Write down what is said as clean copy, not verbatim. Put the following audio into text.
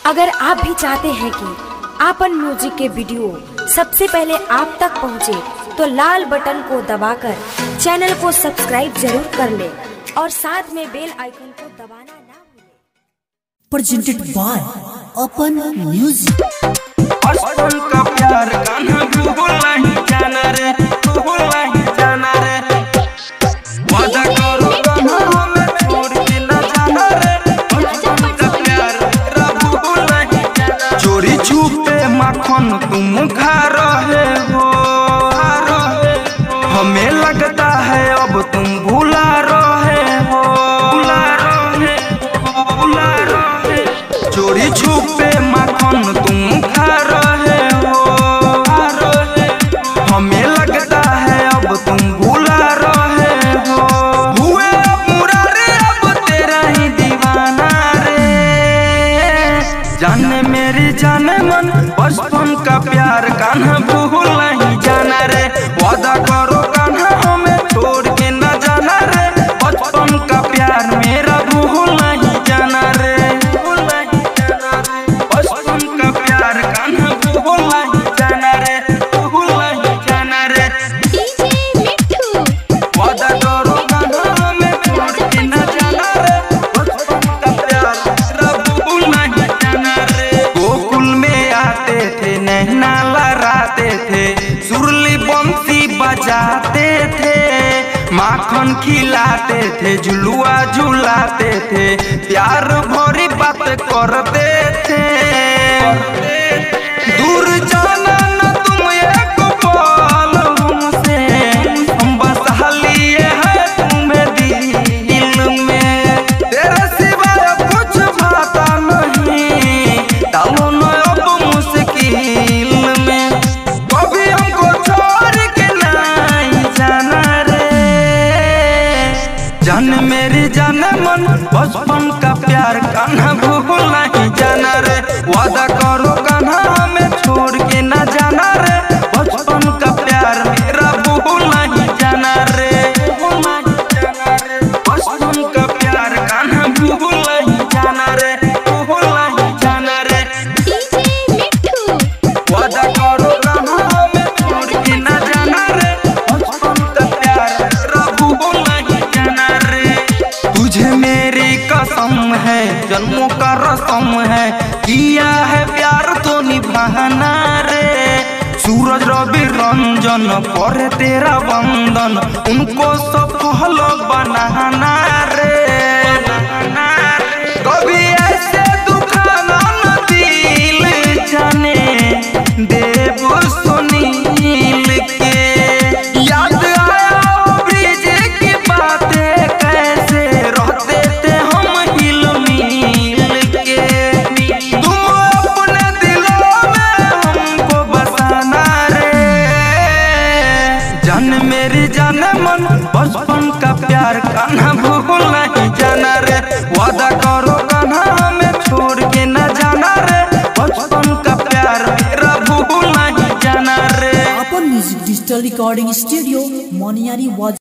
अगर आप भी चाहते हैं कि आपन म्यूजिक के वीडियो सबसे पहले आप तक पहुंचे, तो लाल बटन को दबाकर चैनल को सब्सक्राइब जरूर कर ले और साथ में बेल आइकन को दबाना ना भूलें। Presented by Apan music. बचपन का प्यार कान्हा भूल नहीं जाना रे, भूल नहीं जाना रे। वादा करो कान्हा हमें छोड़ के न जाना रे, बचपन का प्यार तेरा भूल नहीं जाना। चोरी छुपे माखन तुम खा रहे हो, हमें लगता है अब तुम भुला रहे हो, भुला रहे हो, भुला रहे। चोरी छुपे माखन तुम खा रहे हो, हमें लगता है अब तुम भुला रहे हो। हुए पूरा रे अब तेरा ही दीवाना रे। जाने मेरी जाने मन बचपन का प्यार कान्हा भूल नहीं जाना रे। वादा करो कान्हा हमें छोड़ के न जाना रे, बचपन का प्यार मेरा भूल नहीं जाना रे, भूल नहीं जाना रे। बचपन का प्यार कान्हा भूल नहीं जाना रे, भूल नहीं जाना रे। वादा करो कान्हा हमें छोड़ के न जाना रे, बचपन का प्यार मेरा भूल नहीं जाना रे। गोकुल में आते थे, नैना लहराते थे, सुरली बंसी बजाते थे, माखन खिलाते थे, झुलुआ झुलाते थे, प्यार भरी बात करते थे। दूर जाना न तुम एक पल हमसे, हम बसा लिए हैं तुम्हें दिल में। तेरे सिवाय कुछ भाता नहीं, डालो न अब मुश्किल में। कभी हमको छोड़ के नहीं जाना रे। जान मेरी जाने मन बचपन का प्यार कान्हा भूल नहीं जाना रे। वादा करो कान्हा हमें छोड़ के न जाना रे, बचपन का प्यार मेरा भूल नहीं जाना रे, भूल नहीं जाना रे। बचपन का प्यार कान्हा भूल नहीं जाना रे, भूल नहीं जाना रे। वादा करो कान्हा हमें छोड़ के न जाना रे, बचपन का प्यार मेरा भूल नहीं जाना रे। तुझे मेरी कसम है, जन्मों का रसम है, किया है प्यार तो निभाना रे। सूरज रवि रंजन करे तेरा वंदन, उनको सफल बनाना रे। कभी ऐसे दुखाना न दिल जाने देव सुनील के। याद आया ब्रिज की बातें, कैसे रहते थे हम हिल मिल के। तुम अपने दिलों में हमको बसाना रे। जान मेरी जाने मन बचपन का प्यार कान्हा भूल नहीं जाना रे। वादा करो कान्हा हमें छोड़ के न जाना रे, बचपन का प्यार मेरा भूल नहीं जाना रे। Apan music digital recording studio Moniyari.